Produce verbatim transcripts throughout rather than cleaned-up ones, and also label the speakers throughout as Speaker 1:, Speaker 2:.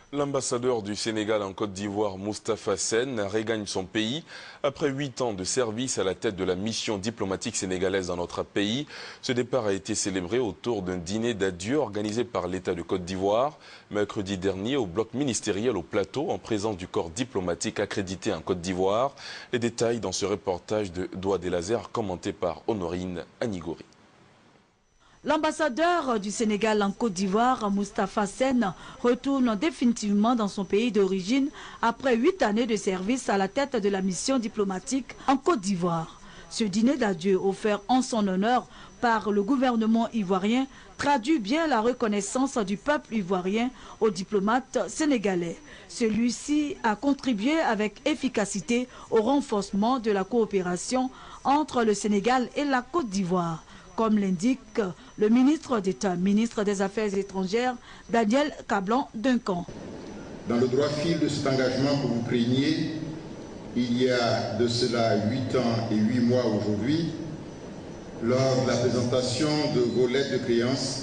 Speaker 1: L'ambassadeur du Sénégal en Côte d'Ivoire, Moustapha Sène, regagne son pays. Après huit ans de service à la tête de la mission diplomatique sénégalaise dans notre pays, ce départ a été célébré autour d'un dîner d'adieu organisé par l'État de Côte d'Ivoire, mercredi dernier au bloc ministériel au Plateau, en présence du corps diplomatique accrédité en Côte d'Ivoire. Les détails dans ce reportage de Doua Delazer, commenté par Honorine Anigori.
Speaker 2: L'ambassadeur du Sénégal en Côte d'Ivoire, Moustapha Sène, retourne définitivement dans son pays d'origine après huit années de service à la tête de la mission diplomatique en Côte d'Ivoire. Ce dîner d'adieu offert en son honneur par le gouvernement ivoirien traduit bien la reconnaissance du peuple ivoirien aux diplomates sénégalais. Celui-ci a contribué avec efficacité au renforcement de la coopération entre le Sénégal et la Côte d'Ivoire, comme l'indique le ministre d'État, ministre des Affaires étrangères, Daniel Kablan-Duncan.
Speaker 3: Dans le droit fil de cet engagement que vous preniez, il y a de cela huit ans et huit mois aujourd'hui, lors de la présentation de vos lettres de créance,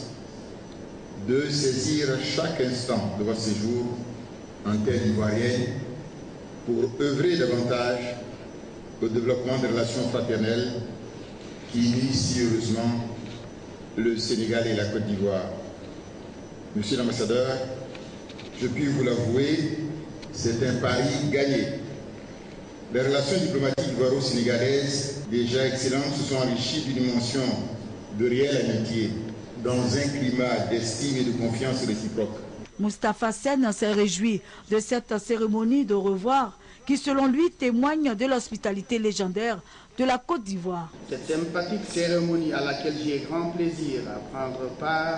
Speaker 3: de saisir chaque instant de votre séjour en terre ivoirienne pour œuvrer davantage au développement des relations fraternelles qui unit si heureusement le Sénégal et la Côte d'Ivoire. Monsieur l'ambassadeur, je puis vous l'avouer, c'est un pari gagné. Les relations diplomatiques ivoiro-sénégalaises, déjà excellentes, se sont enrichies d'une dimension de réelle amitié, dans un climat d'estime et de confiance réciproque.
Speaker 2: Moustapha Sène s'est réjoui de cette cérémonie de revoir qui, selon lui, témoigne de l'hospitalité légendaire de la Côte d'Ivoire.
Speaker 4: Cette sympathique cérémonie à laquelle j'ai grand plaisir à prendre part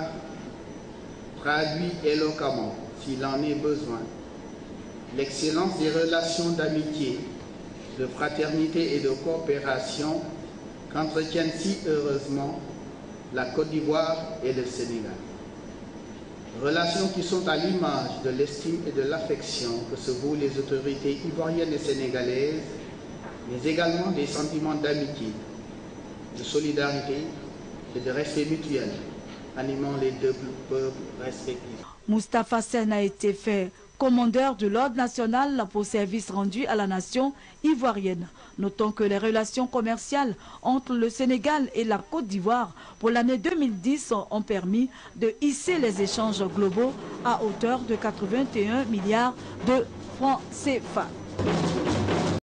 Speaker 4: traduit éloquemment, s'il en est besoin, l'excellence des relations d'amitié, de fraternité et de coopération qu'entretiennent si heureusement la Côte d'Ivoire et le Sénégal. Relations qui sont à l'image de l'estime et de l'affection que se vouent les autorités ivoiriennes et sénégalaises, mais également des sentiments d'amitié, de solidarité et de respect mutuel animant les deux peuples respectifs.
Speaker 2: Moustapha Sène a été fait commandeur de l'Ordre national pour service rendu à la nation ivoirienne. Notons que les relations commerciales entre le Sénégal et la Côte d'Ivoire pour l'année deux mille dix ont permis de hisser les échanges globaux à hauteur de quatre-vingt-un milliards de francs C F A.